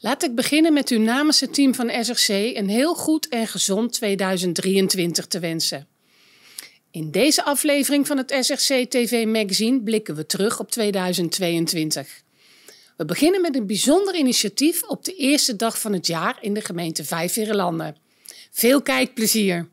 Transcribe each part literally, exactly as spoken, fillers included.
Laat ik beginnen met u namens het team van S R C een heel goed en gezond tweeduizend drieëntwintig te wensen. In deze aflevering van het S R C T V Magazine blikken we terug op tweeduizend tweeëntwintig. We beginnen met een bijzonder initiatief op de eerste dag van het jaar in de gemeente Vijfveerlanden. Veel kijkplezier!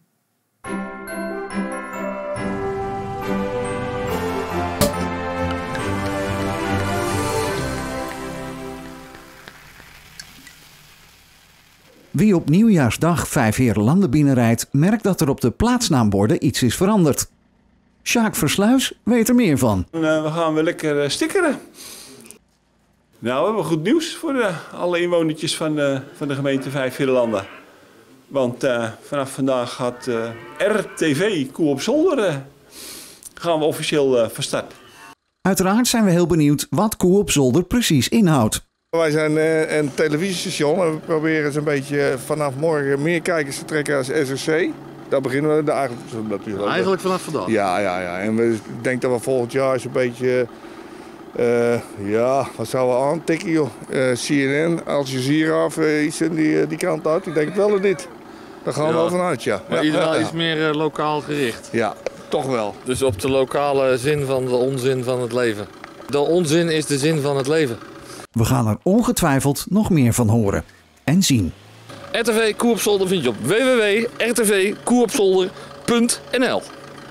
Wie op nieuwjaarsdag Vijfveerlanden binnenrijdt, merkt dat er op de plaatsnaamborden iets is veranderd. Sjaak Versluis weet er meer van. Uh, we gaan weer lekker uh, stickeren. Nou, we hebben goed nieuws voor de, alle inwonertjes van de, van de gemeente Vijfveerlanden. Want uh, vanaf vandaag gaat uh, R T V Koe op Zolder uh, gaan we officieel uh, van start. Uiteraard zijn we heel benieuwd wat Koe op Zolder precies inhoudt. Wij zijn uh, een televisiestation en we proberen een beetje vanaf morgen meer kijkers te trekken als S R C. Daar beginnen we de, eigenlijk, eigenlijk vanaf vandaag? Ja, ja, ja. En we denken dat we volgend jaar eens een beetje, uh, ja, wat zouden we aantikken joh. Uh, C N N, Al Jazeera of uh, iets in die, die kant uit. Ik denk wel dat niet. Daar gaan we ja. wel vanuit, ja. Maar ja, iedereen ja, ja. is meer uh, lokaal gericht? Ja, toch wel. Dus op de lokale zin van de onzin van het leven. De onzin is de zin van het leven. We gaan er ongetwijfeld nog meer van horen en zien. R T V Koe op Zolder vind je op w w w punt r t v koe op zolder punt n l.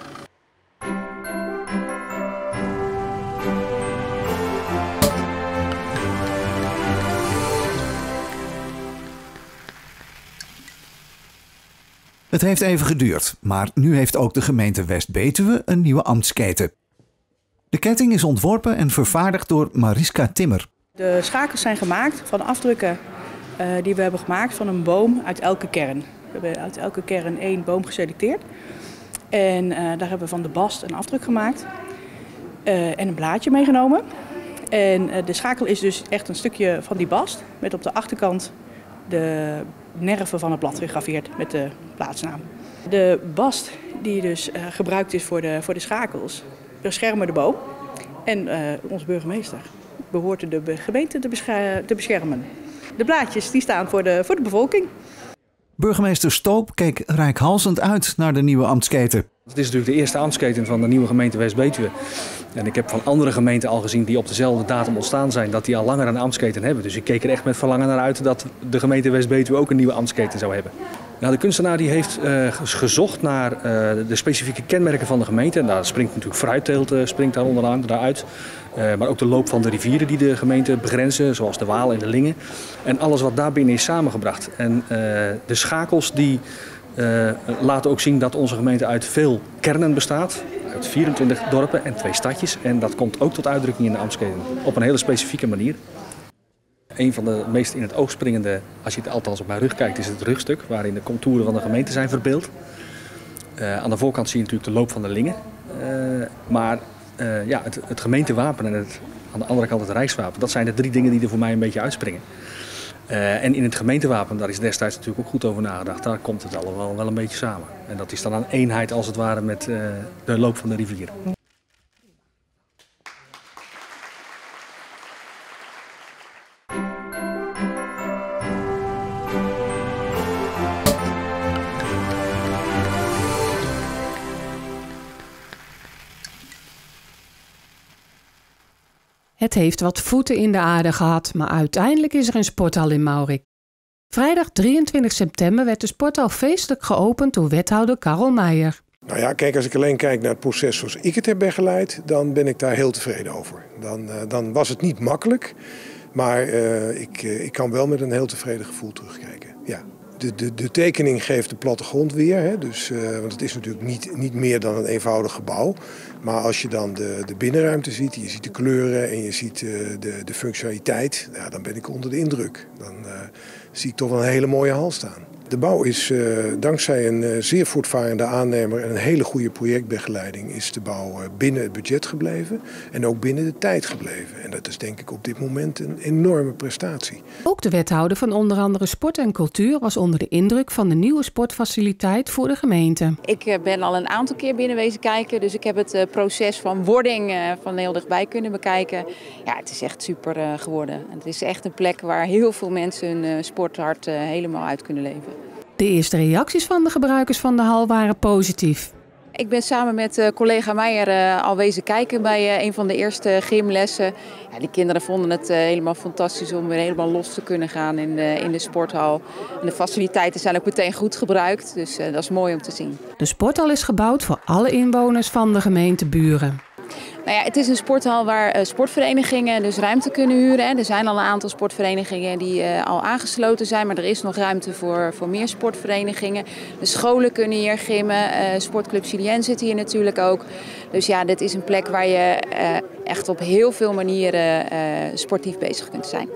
Het heeft even geduurd, maar nu heeft ook de gemeente West-Betuwe een nieuwe ambtsketen. De ketting is ontworpen en vervaardigd door Mariska Timmer. De schakels zijn gemaakt van afdrukken uh, die we hebben gemaakt van een boom uit elke kern. We hebben uit elke kern één boom geselecteerd. En uh, daar hebben we van de bast een afdruk gemaakt uh, en een blaadje meegenomen. En uh, de schakel is dus echt een stukje van die bast met op de achterkant de nerven van het blad gegraveerd met de plaatsnaam. De bast die dus uh, gebruikt is voor de, voor de schakels beschermen de boom en uh, onze burgemeester behoort de gemeente te, te beschermen. De blaadjes die staan voor de, voor de bevolking. Burgemeester Stoop keek reikhalzend uit naar de nieuwe ambtsketen. Het is natuurlijk de eerste ambtsketen van de nieuwe gemeente West-Betuwe. En ik heb van andere gemeenten al gezien die op dezelfde datum ontstaan zijn, dat die al langer een ambtsketen hebben. Dus ik keek er echt met verlangen naar uit dat de gemeente West-Betuwe ook een nieuwe ambtsketen zou hebben. Nou, de kunstenaar die heeft uh, gezocht naar uh, de specifieke kenmerken van de gemeente. En daar springt natuurlijk fruitteelt uh, springt daar onderaan, daaruit. Uh, maar ook de loop van de rivieren die de gemeente begrenzen, zoals de Waal en de Linge. En alles wat daarbinnen is samengebracht. En uh, de schakels die uh, laten ook zien dat onze gemeente uit veel kernen bestaat. Uit vierentwintig dorpen en twee stadjes. En dat komt ook tot uitdrukking in de ambtsketen. Op een hele specifieke manier. Een van de meest in het oog springende, als je het althans op mijn rug kijkt, is het rugstuk. Waarin de contouren van de gemeente zijn verbeeld. Uh, aan de voorkant zie je natuurlijk de loop van de Linge. Uh, maar uh, ja, het, het gemeentewapen en het, aan de andere kant het rijkswapen. Dat zijn de drie dingen die er voor mij een beetje uitspringen. Uh, en in het gemeentewapen, daar is destijds natuurlijk ook goed over nagedacht. Daar komt het allemaal wel een beetje samen. En dat is dan een eenheid als het ware met uh, de loop van de rivier. Het heeft wat voeten in de aarde gehad, maar uiteindelijk is er een sporthal in Maurik. Vrijdag drieëntwintig september werd de sporthal feestelijk geopend door wethouder Karel Meijer. Nou ja, kijk, als ik alleen kijk naar het proces zoals ik het heb begeleid, dan ben ik daar heel tevreden over. Dan, uh, dan was het niet makkelijk, maar uh, ik, uh, ik kan wel met een heel tevreden gevoel terugkijken. Ja. De, de, de tekening geeft de plattegrond weer, hè, dus, uh, want het is natuurlijk niet, niet meer dan een eenvoudig gebouw. Maar als je dan de, de binnenruimte ziet, je ziet de kleuren en je ziet uh, de, de functionaliteit, ja, dan ben ik onder de indruk. Dan uh, zie ik toch wel een hele mooie hal staan. De bouw is uh, dankzij een uh, zeer voortvarende aannemer en een hele goede projectbegeleiding is de bouw uh, binnen het budget gebleven en ook binnen de tijd gebleven. En dat is denk ik op dit moment een enorme prestatie. Ook de wethouder van onder andere Sport en Cultuur was onder de indruk van de nieuwe sportfaciliteit voor de gemeente. Ik uh, ben al een aantal keer binnenwezen kijken, dus ik heb het uh, proces van wording uh, van heel dichtbij kunnen bekijken. Ja, het is echt super uh, geworden. Het is echt een plek waar heel veel mensen hun uh, sporthart uh, helemaal uit kunnen leven. De eerste reacties van de gebruikers van de hal waren positief. Ik ben samen met uh, collega Meijer uh, al wezen kijken bij uh, een van de eerste gymlessen. Ja, die kinderen vonden het uh, helemaal fantastisch om weer helemaal los te kunnen gaan in de, in de sporthal. En de faciliteiten zijn ook meteen goed gebruikt, dus uh, dat is mooi om te zien. De sporthal is gebouwd voor alle inwoners van de gemeente Buren. Nou ja, het is een sporthal waar uh, sportverenigingen dus ruimte kunnen huren. Hè. Er zijn al een aantal sportverenigingen die uh, al aangesloten zijn, maar er is nog ruimte voor, voor meer sportverenigingen. De scholen kunnen hier gymmen, uh, Sportclub Julien zit hier natuurlijk ook. Dus ja, dit is een plek waar je uh, echt op heel veel manieren uh, sportief bezig kunt zijn.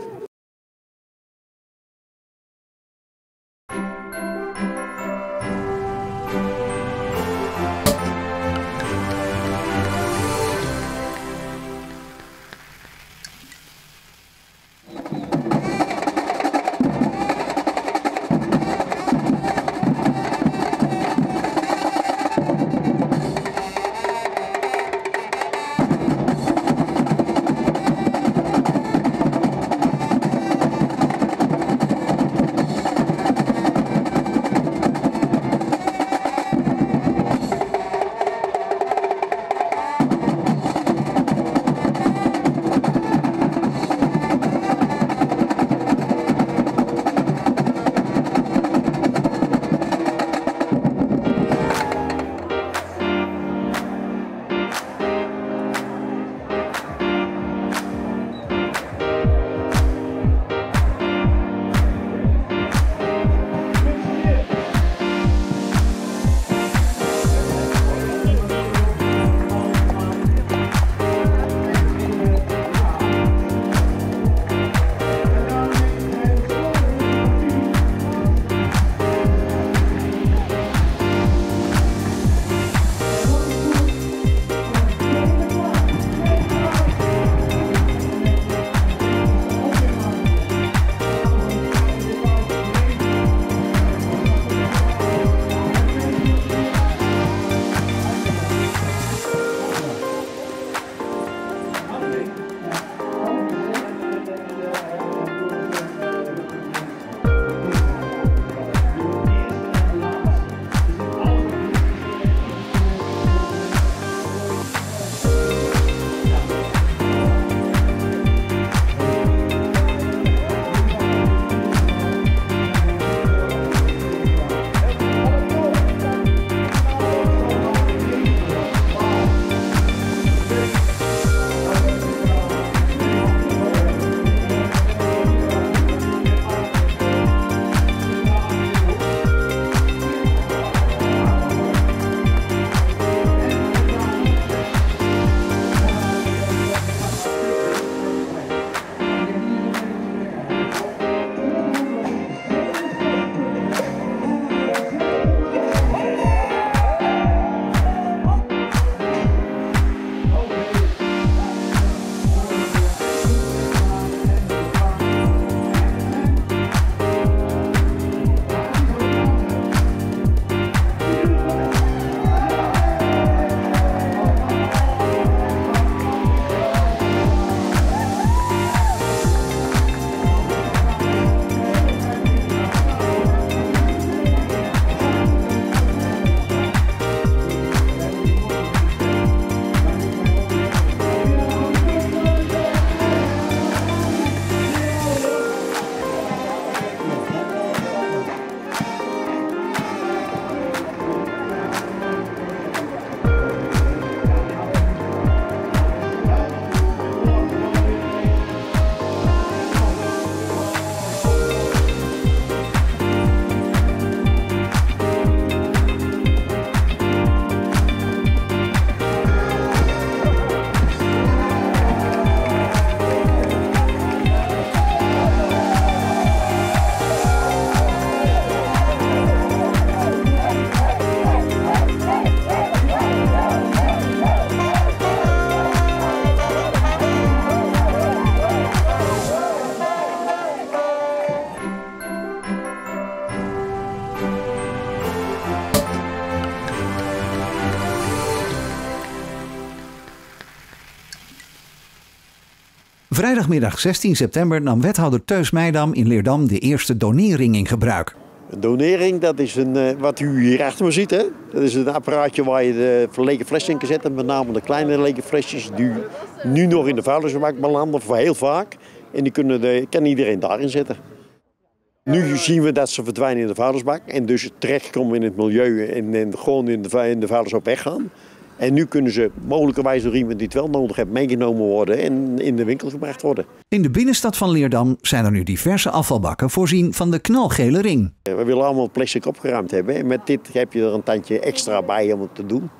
Vrijdagmiddag zestien september nam wethouder Teus Meidam in Leerdam de eerste donering in gebruik. Een donering, dat is een, wat u hier achter me ziet. Hè? Dat is een apparaatje waar je de lege flesjes in kan zetten. Met name de kleine lege flesjes die nu nog in de vuilnisbak belanden, voor heel vaak. En die kunnen de, kan iedereen daarin zetten. Nu zien we dat ze verdwijnen in de vuilnisbak. En dus terechtkomen in het milieu en, en gewoon in de, in de vuilnisbak weggaan. En nu kunnen ze mogelijkerwijs door iemand die het wel nodig heeft meegenomen worden en in de winkel gebracht worden. In de binnenstad van Leerdam zijn er nu diverse afvalbakken voorzien van de knalgele ring. We willen allemaal plastic opgeruimd hebben. En met dit heb je er een tandje extra bij om het te doen.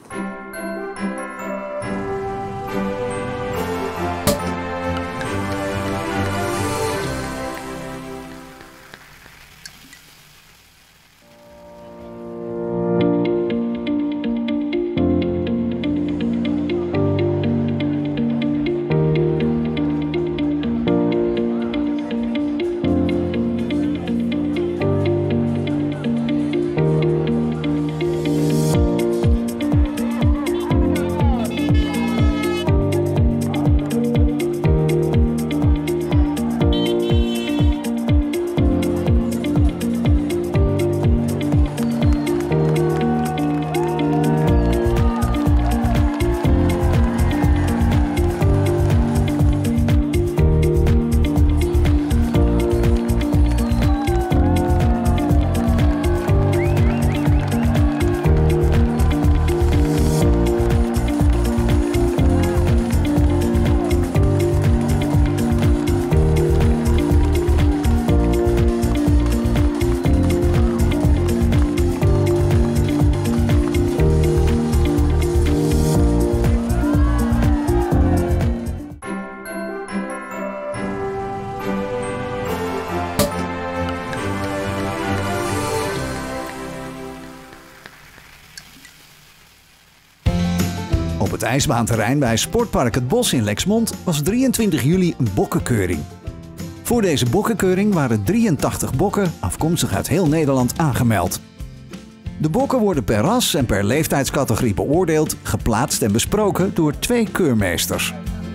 Op het ijsbaanterrein bij Sportpark Het Bos in Lexmond was drieëntwintig juli een bokkenkeuring. Voor deze bokkenkeuring waren drieëntachtig bokken afkomstig uit heel Nederland aangemeld. De bokken worden per ras en per leeftijdscategorie beoordeeld, geplaatst en besproken door twee keurmeesters.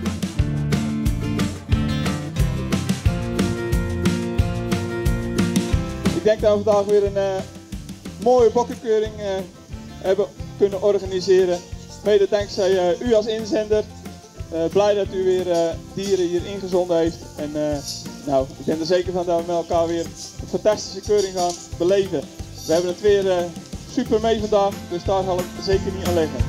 Ik denk dat we vandaag weer een uh, mooie bokkenkeuring uh, hebben kunnen organiseren. Mede dankzij uh, u als inzender. Uh, blij dat u weer uh, dieren hier ingezonden heeft. En uh, nou, ik ben er zeker van dat we met elkaar weer een fantastische keuring gaan beleven. We hebben het weer uh, super mee vandaag, dus daar zal het zeker niet aan liggen.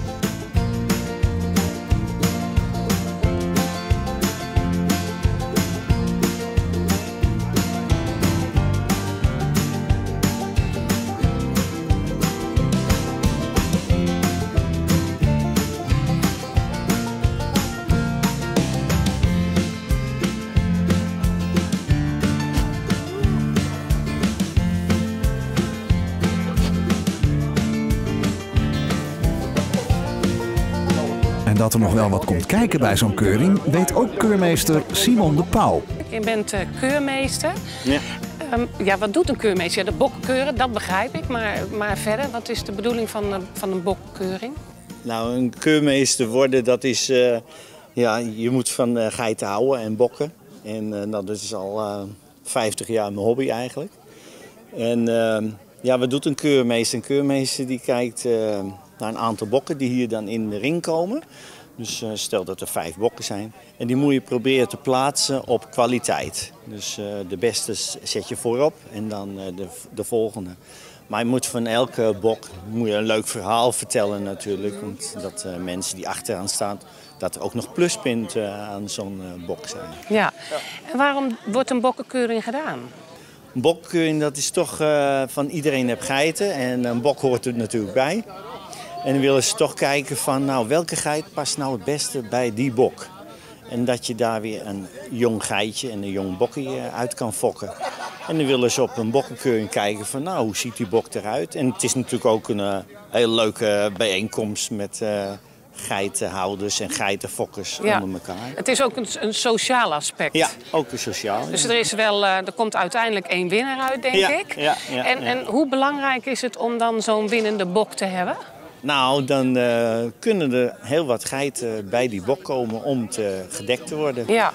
En dat er nog wel wat komt kijken bij zo'n keuring, weet ook keurmeester Simon de Pauw. Je bent uh, keurmeester. Ja. Um, ja, wat doet een keurmeester? Ja, de bokken keuren, dat begrijp ik. Maar, maar verder, wat is de bedoeling van, uh, van een bokkenkeuring? Nou, een keurmeester worden, dat is... Uh, ja, je moet van uh, geiten houden en bokken. En uh, nou, dat is al uh, vijftig jaar mijn hobby eigenlijk. En uh, ja, wat doet een keurmeester? Een keurmeester die kijkt... Uh, naar een aantal bokken die hier dan in de ring komen. Dus uh, stel dat er vijf bokken zijn. En die moet je proberen te plaatsen op kwaliteit. Dus uh, de beste zet je voorop en dan uh, de, de volgende. Maar je moet van elke bok moet je een leuk verhaal vertellen natuurlijk. Want dat uh, mensen die achteraan staan, dat er ook nog pluspunten uh, aan zo'n uh, bok zijn. Ja, en waarom wordt een bokkenkeuring gedaan? Een bokkenkeuring, dat is toch uh, van iedereen heeft geiten en een bok hoort er natuurlijk bij. En dan willen ze toch kijken van, nou, welke geit past nou het beste bij die bok. En dat je daar weer een jong geitje en een jong bokkie uit kan fokken. En dan willen ze op een bokkenkeuring kijken van, nou, hoe ziet die bok eruit? En het is natuurlijk ook een uh, hele leuke bijeenkomst met uh, geitenhouders en geitenfokkers ja. onder elkaar. Het is ook een, een sociaal aspect. Ja, ook een sociaal. Dus ja. er, is wel, uh, er komt uiteindelijk één winnaar uit, denk ja, ik. Ja, ja, en, ja. en hoe belangrijk is het om dan zo'n winnende bok te hebben? Nou, dan uh, kunnen er heel wat geiten bij die bok komen om te, gedekt te worden. Ja.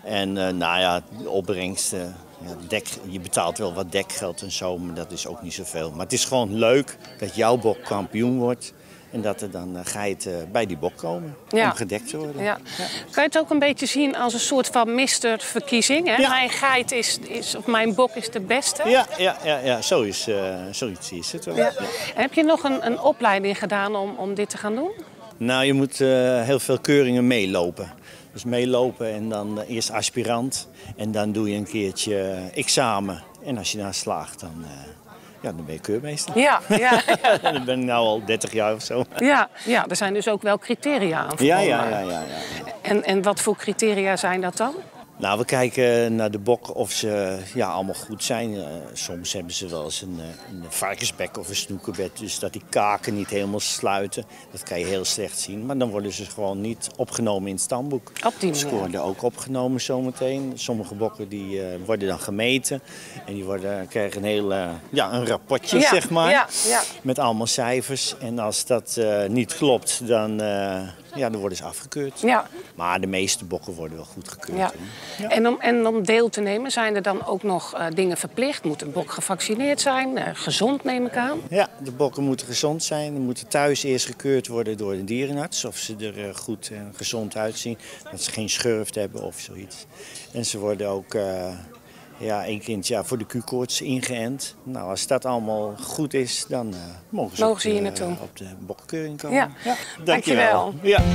En uh, nou ja, de opbrengst, uh, ja, dek, je betaalt wel wat dekgeld en zo, maar dat is ook niet zoveel. Maar het is gewoon leuk dat jouw bok kampioen wordt. En dat er dan uh, geiten bij die bok komen ja. om gedekt te worden. Ja. Ja. Kan je het ook een beetje zien als een soort van misterverkiezing? Hè? Ja. Mijn geit is, is, of mijn bok is de beste? Ja, ja, ja, ja. Zo is, uh, zoiets is het wel. Ja. Ja. En heb je nog een, een opleiding gedaan om, om dit te gaan doen? Nou, je moet uh, heel veel keuringen meelopen. Dus meelopen en dan uh, eerst aspirant. En dan doe je een keertje uh, examen. En als je daar slaagt, dan... Uh, Ja, dan ben je keurmeester. Ja, ja, ja. Dan ben ik nu al dertig jaar of zo. Ja, ja, er zijn dus ook wel criteria aan. Ja, ja, ja, ja, ja. En, en wat voor criteria zijn dat dan? Nou, we kijken naar de bok of ze ja, allemaal goed zijn. Uh, soms hebben ze wel eens een, een varkensbek of een snoekenbed. Dus dat die kaken niet helemaal sluiten. Dat kan je heel slecht zien. Maar dan worden ze gewoon niet opgenomen in het stamboek. Op die Ze worden ook opgenomen zometeen. Sommige bokken die, uh, worden dan gemeten. En die worden, krijgen een heel uh, ja, een rapportje, ja, zeg maar. Ja, ja. Met allemaal cijfers. En als dat uh, niet klopt, dan, uh, ja, dan worden ze afgekeurd. Ja. Maar de meeste bokken worden wel goedgekeurd. Ja. Ja. En, om, en om deel te nemen, zijn er dan ook nog uh, dingen verplicht? Moet een bok gevaccineerd zijn? Uh, gezond, neem ik aan? Ja, de bokken moeten gezond zijn. Ze moeten thuis eerst gekeurd worden door de dierenarts. Of ze er uh, goed en gezond uitzien. Dat ze geen schurft hebben of zoiets. En ze worden ook uh, ja, één keer in het jaar voor de Q-koorts ingeënt. Nou, als dat allemaal goed is, dan uh, mogen ze, mogen ze hier op, naartoe. Uh, op de bokkenkeuring komen. Ja, ja. Dankjewel. Dankjewel. Ja.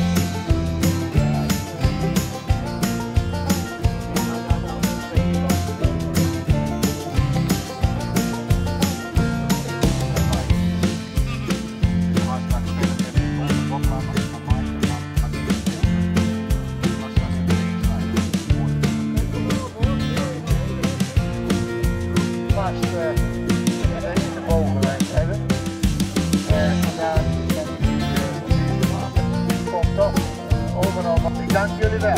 Dank jullie wel.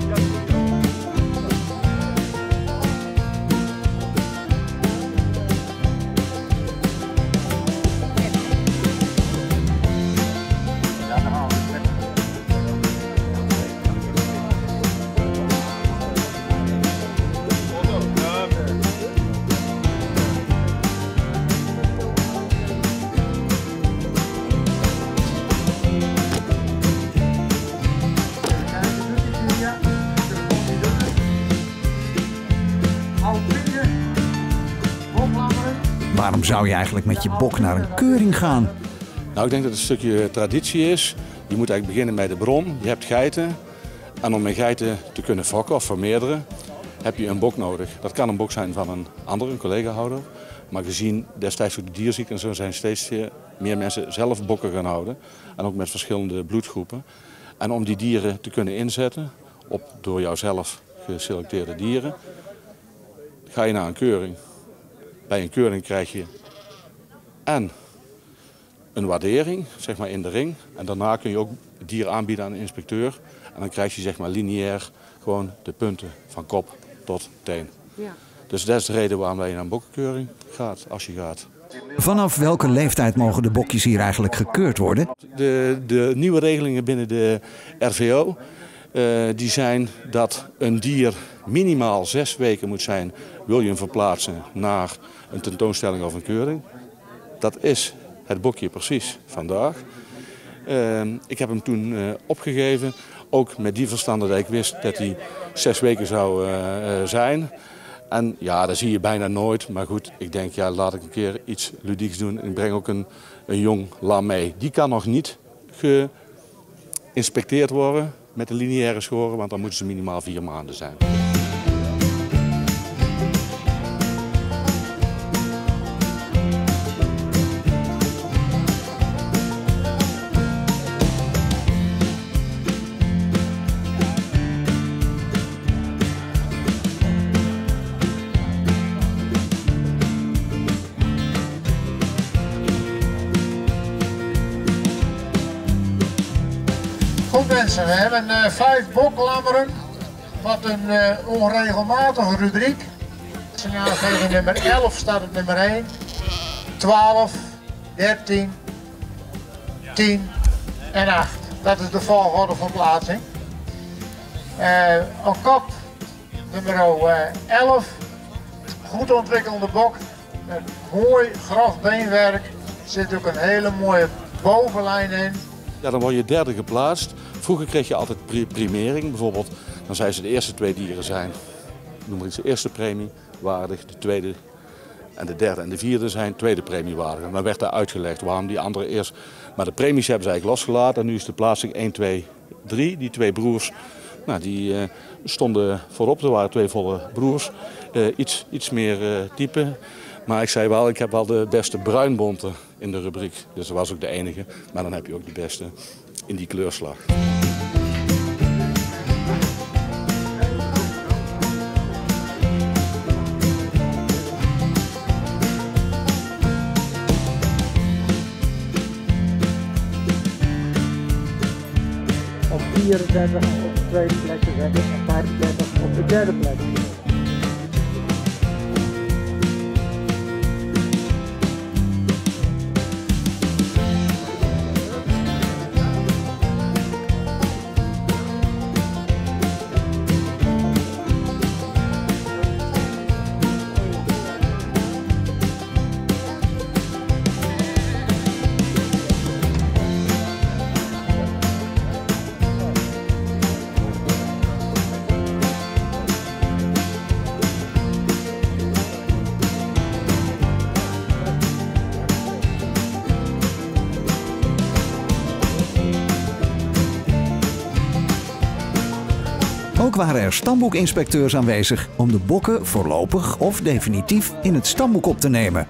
Waarom zou je eigenlijk met je bok naar een keuring gaan? Nou, ik denk dat het een stukje traditie is. Je moet eigenlijk beginnen bij de bron. Je hebt geiten. En om met geiten te kunnen fokken of vermeerderen, heb je een bok nodig. Dat kan een bok zijn van een andere, een collega-houder. Maar gezien destijds ook de dierziekten en zo zijn steeds meer mensen zelf bokken gaan houden. En ook met verschillende bloedgroepen. En om die dieren te kunnen inzetten op door jouzelf geselecteerde dieren, ga je naar een keuring. Bij een keuring krijg je en een waardering, zeg maar in de ring. En daarna kun je ook het dier aanbieden aan de inspecteur. En dan krijg je zeg maar lineair gewoon de punten van kop tot teen. Ja. Dus dat is de reden waarom je naar een bokkenkeuring gaat, als je gaat. Vanaf welke leeftijd mogen de bokjes hier eigenlijk gekeurd worden? De, de nieuwe regelingen binnen de R V O uh, die zijn dat een dier minimaal zes weken moet zijn, wil je hem verplaatsen naar een tentoonstelling of een keuring. Dat is het bokje precies vandaag. Uh, ik heb hem toen uh, opgegeven, ook met die verstande dat ik wist dat hij zes weken zou uh, uh, zijn. En ja, dat zie je bijna nooit. Maar goed, ik denk, ja, laat ik een keer iets ludieks doen. Ik breng ook een, een jong lam mee. Die kan nog niet geïnspecteerd worden met de lineaire schoren, want dan moeten ze minimaal vier maanden zijn. Goed mensen, we hebben uh, vijf boklammeren. Wat een uh, onregelmatige rubriek. Signaalgever nummer elf staat op nummer één. twaalf, dertien, tien en acht. Dat is de volgorde van plaatsing. Uh, op kop nummer elf. Goed ontwikkelde bok. Met mooi grof beenwerk. Er zit ook een hele mooie bovenlijn in. Ja, dan word je derde geplaatst. Vroeger kreeg je altijd primering. Bijvoorbeeld, dan zijn ze de eerste twee dieren zijn. Noem maar iets, de eerste premie waardig, de tweede en de derde en de vierde zijn tweede premie waardig. En dan werd daar uitgelegd waarom die andere eerst. Maar de premies hebben ze eigenlijk losgelaten. En nu is de plaatsing één, twee, drie. Die twee broers, nou, die uh, stonden voorop. Er waren twee volle broers. Uh, iets, iets meer uh, type. Maar ik zei wel, ik heb wel de beste bruinbonten in de rubriek. Dus dat was ook de enige. Maar dan heb je ook de beste in die kleurslag. Op vierendertig op de tweede plek te zetten en vijfendertig op de derde plek. Ook waren er stamboekinspecteurs aanwezig om de bokken voorlopig of definitief in het stamboek op te nemen.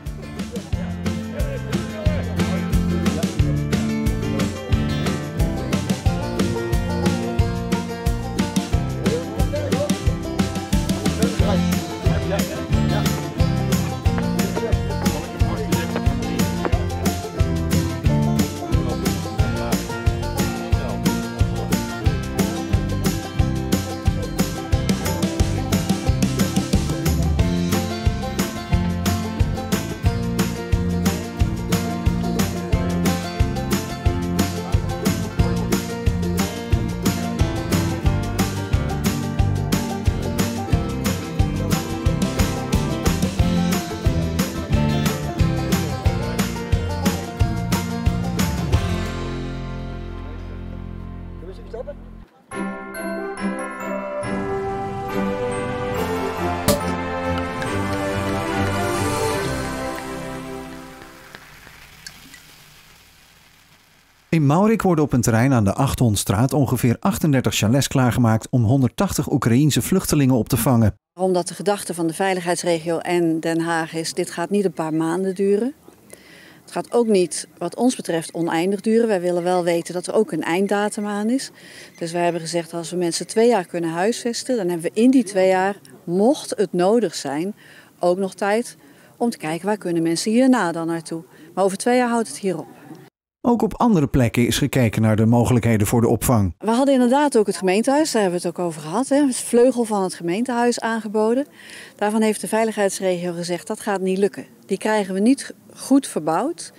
In Maurik worden op een terrein aan de Achthondstraat ongeveer achtendertig chalets klaargemaakt om honderdtachtig Oekraïense vluchtelingen op te vangen. Omdat de gedachte van de veiligheidsregio en Den Haag is, dit gaat niet een paar maanden duren. Het gaat ook niet, wat ons betreft, oneindig duren. Wij willen wel weten dat er ook een einddatum aan is. Dus wij hebben gezegd, als we mensen twee jaar kunnen huisvesten, dan hebben we in die twee jaar, mocht het nodig zijn, ook nog tijd om te kijken waar kunnen mensen hierna dan naartoe. Maar over twee jaar houdt het hier op. Ook op andere plekken is gekeken naar de mogelijkheden voor de opvang. We hadden inderdaad ook het gemeentehuis, daar hebben we het ook over gehad. Hè? Het vleugel van het gemeentehuis aangeboden. Daarvan heeft de veiligheidsregio gezegd, dat gaat niet lukken. Die krijgen we niet goed verbouwd.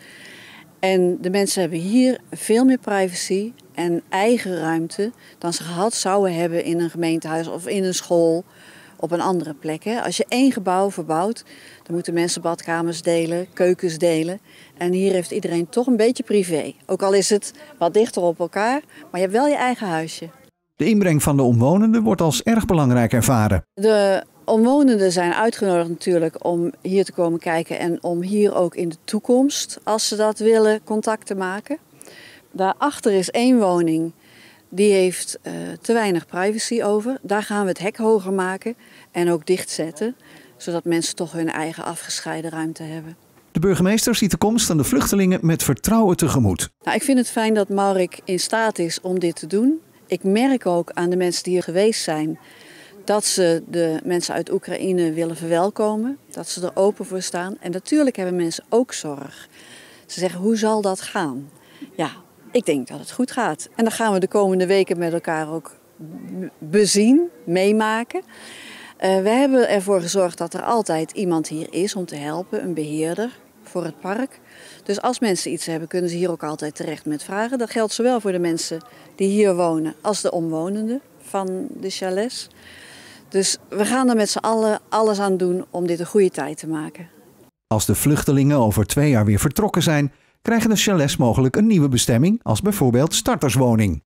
En de mensen hebben hier veel meer privacy en eigen ruimte dan ze gehad zouden hebben in een gemeentehuis of in een school op een andere plek. Hè? Als je één gebouw verbouwt, dan moeten mensen badkamers delen, keukens delen. En hier heeft iedereen toch een beetje privé. Ook al is het wat dichter op elkaar, maar je hebt wel je eigen huisje. De inbreng van de omwonenden wordt als erg belangrijk ervaren. De omwonenden zijn uitgenodigd natuurlijk om hier te komen kijken en om hier ook in de toekomst, als ze dat willen, contact te maken. Daarachter is één woning, die heeft uh, te weinig privacy over. Daar gaan we het hek hoger maken en ook dichtzetten, zodat mensen toch hun eigen afgescheiden ruimte hebben. De burgemeester ziet de komst van de vluchtelingen met vertrouwen tegemoet. Nou, ik vind het fijn dat Maurik in staat is om dit te doen. Ik merk ook aan de mensen die hier geweest zijn dat ze de mensen uit Oekraïne willen verwelkomen. Dat ze er open voor staan. En natuurlijk hebben mensen ook zorg. Ze zeggen, hoe zal dat gaan? Ja, ik denk dat het goed gaat. En dan gaan we de komende weken met elkaar ook bezien, meemaken. Uh, we hebben ervoor gezorgd dat er altijd iemand hier is om te helpen, een beheerder voor het park. Dus als mensen iets hebben, kunnen ze hier ook altijd terecht met vragen. Dat geldt zowel voor de mensen die hier wonen als de omwonenden van de chalets. Dus we gaan er met z'n allen alles aan doen om dit een goede tijd te maken. Als de vluchtelingen over twee jaar weer vertrokken zijn, krijgen de chalets mogelijk een nieuwe bestemming, als bijvoorbeeld starterswoning.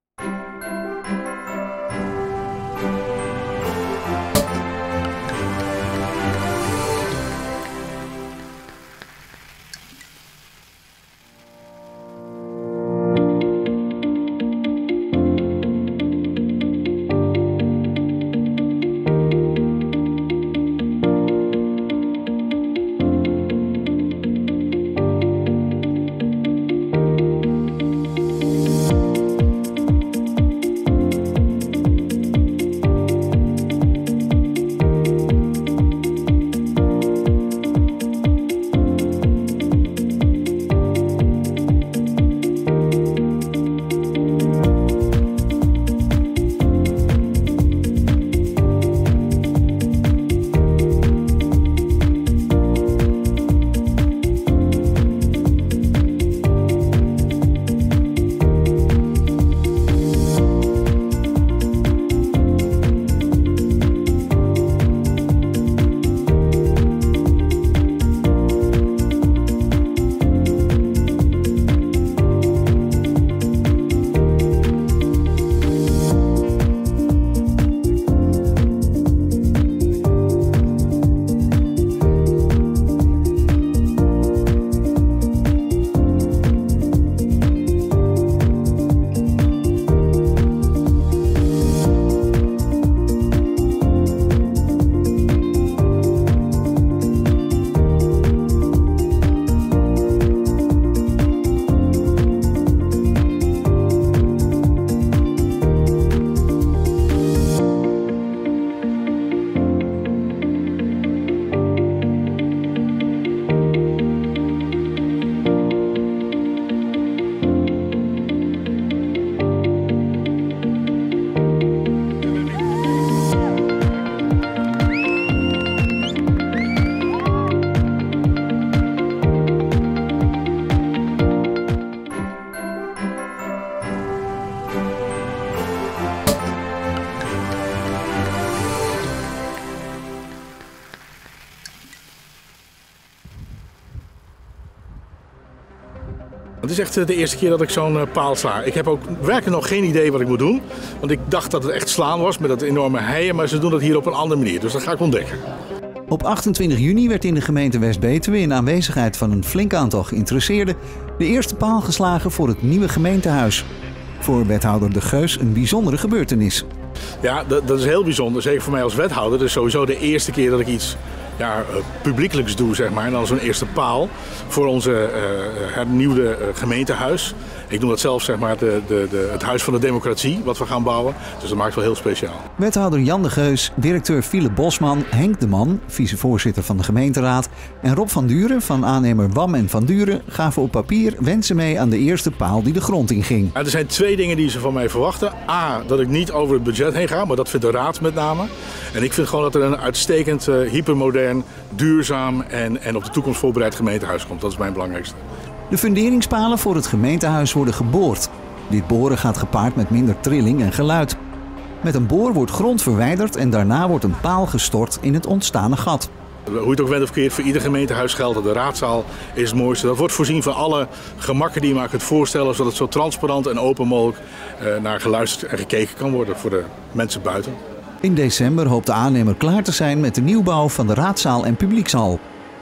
Het is echt de eerste keer dat ik zo'n paal sla. Ik heb ook werkelijk nog geen idee wat ik moet doen. Want ik dacht dat het echt slaan was met dat enorme heien, maar ze doen dat hier op een andere manier. Dus dat ga ik ontdekken. Op achtentwintig juni werd in de gemeente West-Betuwe in aanwezigheid van een flink aantal geïnteresseerden de eerste paal geslagen voor het nieuwe gemeentehuis. Voor wethouder De Geus een bijzondere gebeurtenis. Ja, dat, dat is heel bijzonder. Zeker voor mij als wethouder. Het is sowieso de eerste keer dat ik iets ja, publiekelijks doe, zeg maar. En dan zo'n eerste paal voor onze uh, hernieuwde uh, gemeentehuis. Ik noem dat zelf zeg maar de, de, de, het Huis van de Democratie, wat we gaan bouwen. Dus dat maakt het wel heel speciaal. Wethouder Jan De Geus, directeur Philip Bosman, Henk de Man, vicevoorzitter van de gemeenteraad en Rob van Duren van aannemer Wam en Van Duren gaven op papier wensen mee aan de eerste paal die de grond inging. Ja, er zijn twee dingen die ze van mij verwachten. A, dat ik niet over het budget heen ga, maar dat vindt de raad met name. En ik vind gewoon dat er een uitstekend, uh, hypermodern, duurzaam en, en op de toekomst voorbereid gemeentehuis komt. Dat is mijn belangrijkste. De funderingspalen voor het gemeentehuis worden geboord. Dit boren gaat gepaard met minder trilling en geluid. Met een boor wordt grond verwijderd en daarna wordt een paal gestort in het ontstane gat. Hoe je het ook bent of keert, voor ieder gemeentehuis geldt dat de raadzaal is het mooiste. Dat wordt voorzien van alle gemakken die je maar kunt voorstellen, zodat het zo transparant en open mogelijk uh, naar geluisterd en gekeken kan worden voor de mensen buiten. In december hoopt de aannemer klaar te zijn met de nieuwbouw van de raadzaal en publiekshal.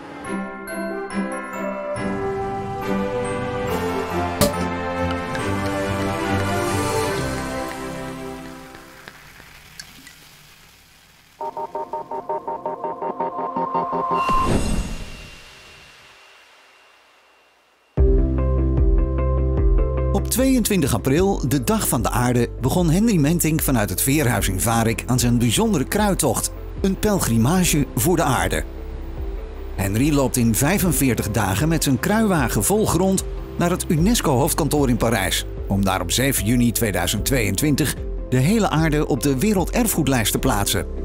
Op tweeëntwintig april, de dag van de aarde, begon Henry Mentink vanuit het Veerhuis in Varik aan zijn bijzondere kruittocht. Een pelgrimage voor de aarde. Henry loopt in vijfenveertig dagen met zijn kruiwagen vol grond naar het UNESCO-hoofdkantoor in Parijs. Om daar op zeven juni tweeduizend tweeëntwintig de hele aarde op de werelderfgoedlijst te plaatsen.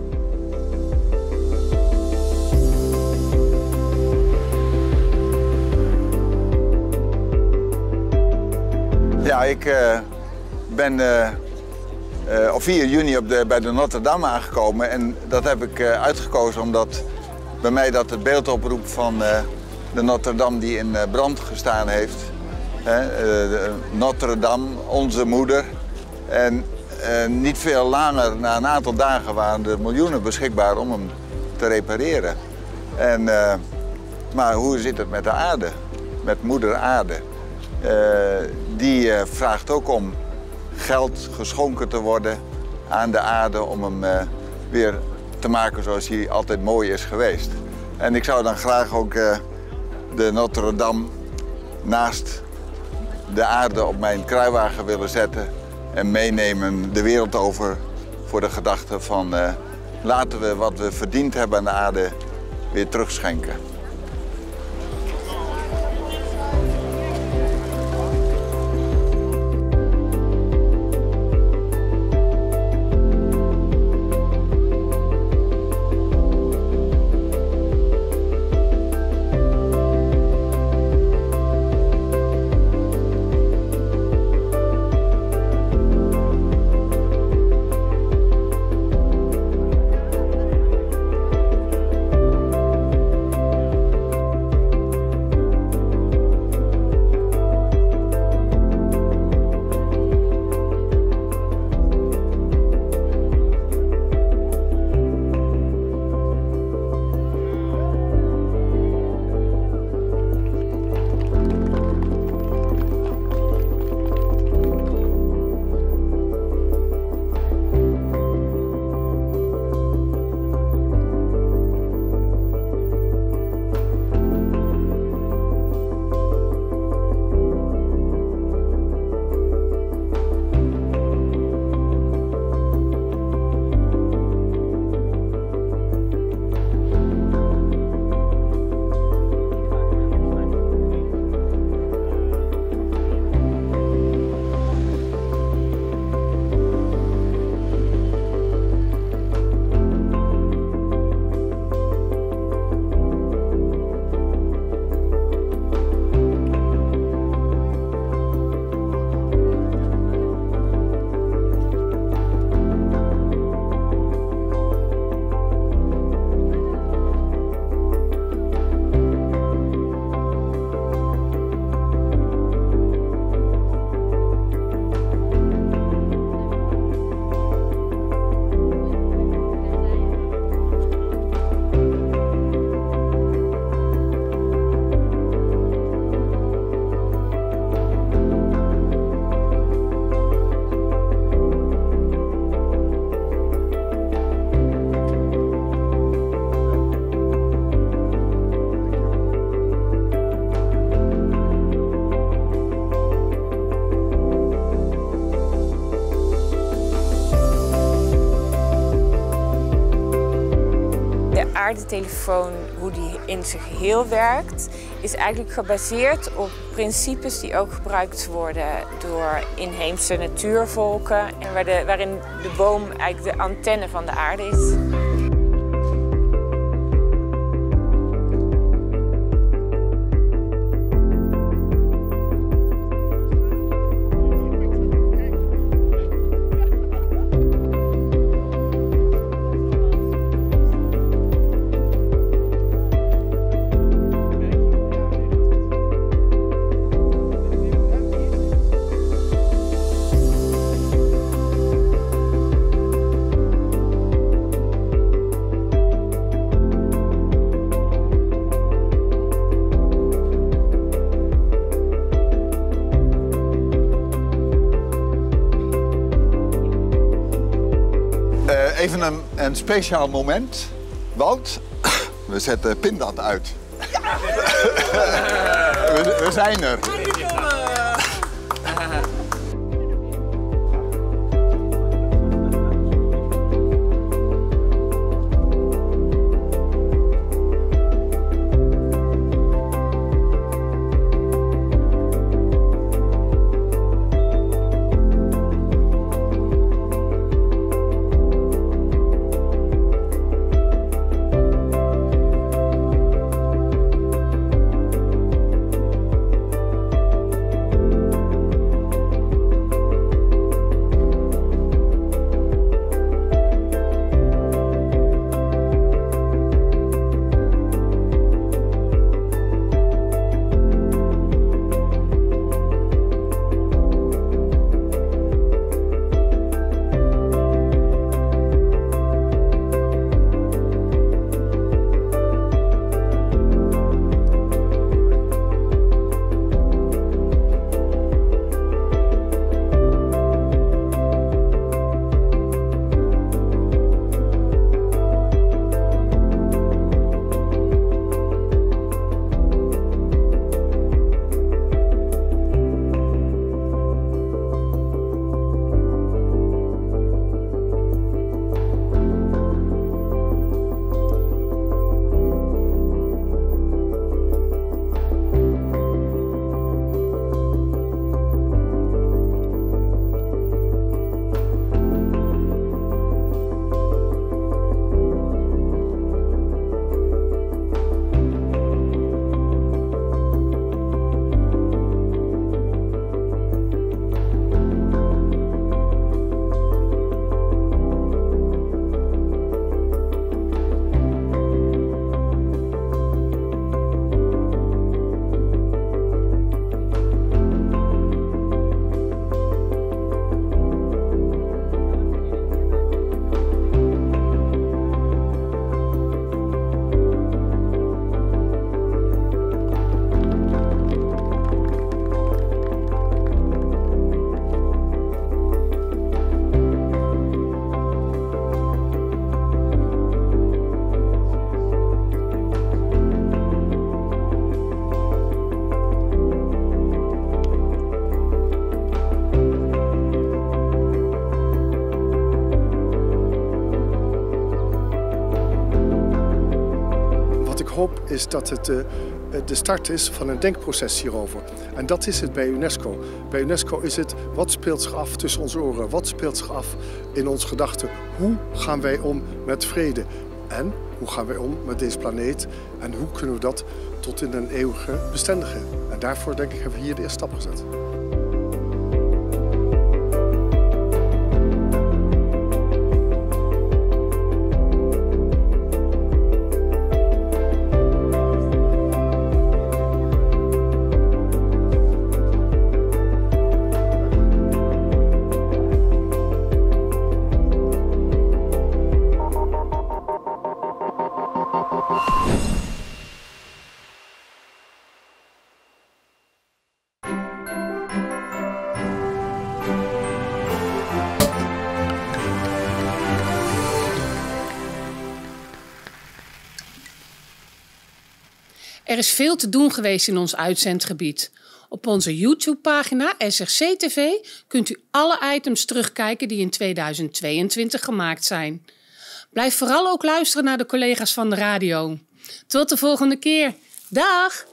Ja, ik uh, ben uh, uh, op vier juni op de, bij de Notre Dame aangekomen. En dat heb ik uh, uitgekozen omdat bij mij dat het beeld oproept van uh, de Notre Dame die in uh, brand gestaan heeft. Uh, de Notre Dame, onze moeder. En uh, niet veel langer, na een aantal dagen, waren er miljoenen beschikbaar om hem te repareren. En, uh, maar hoe zit het met de aarde? Met moeder aarde? Uh, die uh, vraagt ook om geld geschonken te worden aan de aarde om hem uh, weer te maken zoals hij altijd mooi is geweest. En ik zou dan graag ook uh, de Notre Dame naast de aarde op mijn kruiwagen willen zetten en meenemen de wereld over voor de gedachte van uh, laten we wat we verdiend hebben aan de aarde weer terugschenken. aardetelefoon, hoe die in zijn geheel werkt, is eigenlijk gebaseerd op principes die ook gebruikt worden door inheemse natuurvolken en waar de, waarin de boom eigenlijk de antenne van de aarde is. Even een, een speciaal moment, want we zetten Pindat uit. Ja. we, we zijn er. erop is dat het uh, de start is van een denkproces hierover. En dat is het bij UNESCO. Bij UNESCO is het, wat speelt zich af tussen onze oren? Wat speelt zich af in onze gedachten? Hoe gaan wij om met vrede? En hoe gaan wij om met deze planeet? En hoe kunnen we dat tot in een eeuwige bestendigen? En daarvoor denk ik hebben we hier de eerste stap gezet. Er is veel te doen geweest in ons uitzendgebied. Op onze YouTube-pagina S R C T V kunt u alle items terugkijken die in tweeduizend tweeëntwintig gemaakt zijn. Blijf vooral ook luisteren naar de collega's van de radio. Tot de volgende keer. Dag!